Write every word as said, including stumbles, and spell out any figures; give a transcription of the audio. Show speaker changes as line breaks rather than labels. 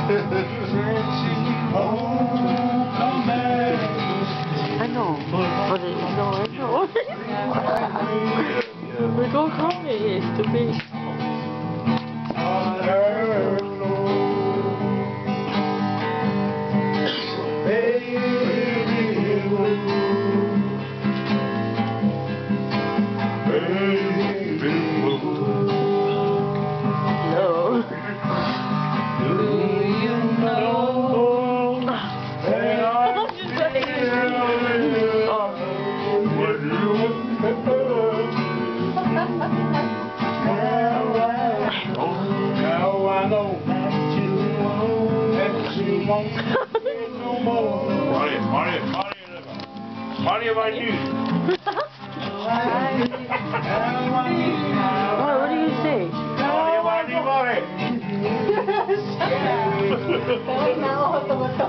Ano? Ori, no, ano? We're going crazy, stupid.
Party, party, party, party about you.
What, what do you say?
Party about you, party.